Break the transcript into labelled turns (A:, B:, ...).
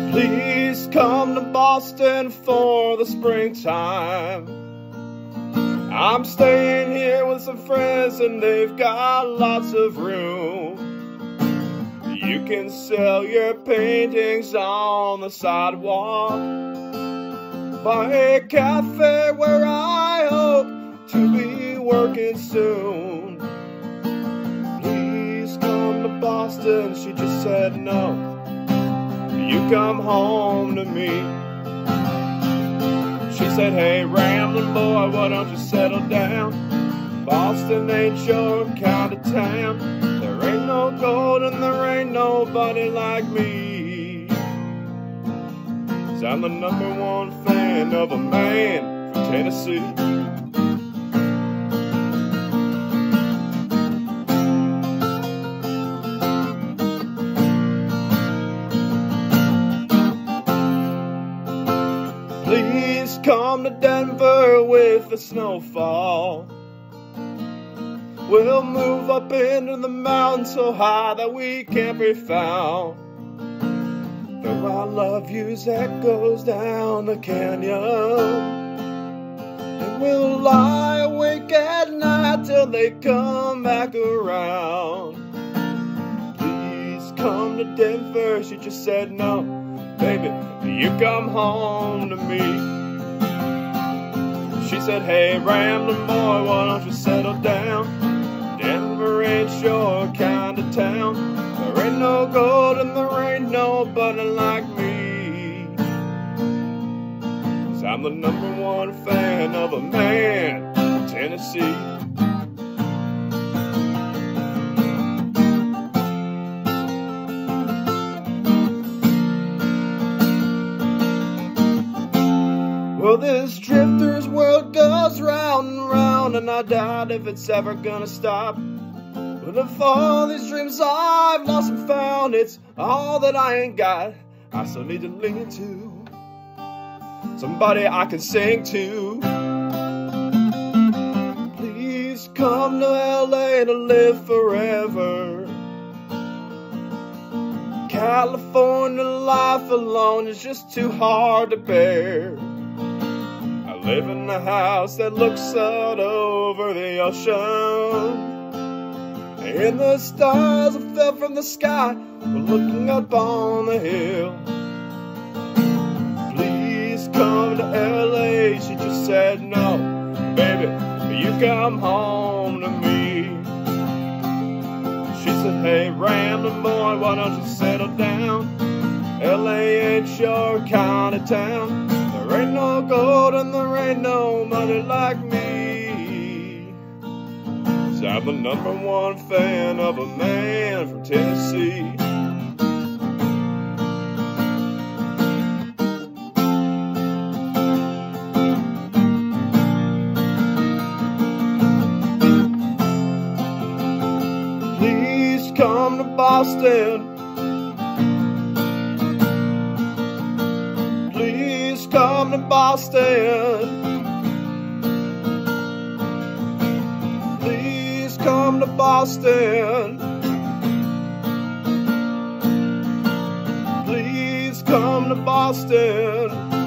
A: Please come to Boston for the springtime. I'm staying here with some friends and they've got lots of room. You can sell your paintings on the sidewalk by a cafe where I hope to be working soon. Please come to Boston, she just said no. You come home to me. She said, hey, rambling boy, why don't you settle down? Boston ain't your kind of town. There ain't no gold and there ain't nobody like me. 'Cause I'm the #1 fan of a man from Tennessee. Please come to Denver with the snowfall. We'll move up into the mountains so high that we can't be found. Though our love views echoes down the canyon, and we'll lie awake at night till they come back around. Please come to Denver, she just said no. Baby, you come home to me. She said, hey, rambling boy, why don't you settle down? Denver ain't your kind of town. There ain't no gold and there ain't nobody like me. 'Cause I'm the #1 fan of a man from Tennessee. Well, this drifter's world goes round and round, and I doubt if it's ever gonna stop. But of all these dreams I've lost and found, it's all that I ain't got. I still need to lean to somebody I can sing to. Please come to LA to live forever. California life alone is just too hard to bear. I live in a house that looks out over the ocean, and the stars that fell from the sky were looking up on the hill. Please come to LA, she just said no. Baby, you come home to me. She said, hey, rambling boy, why don't you settle down? LA ain't your kind of town. There ain't no gold and there ain't no money like me. 'Cause I'm the #1 fan of a man from Tennessee. Please come to Boston. Please come to Boston. Please come to Boston. Please come to Boston.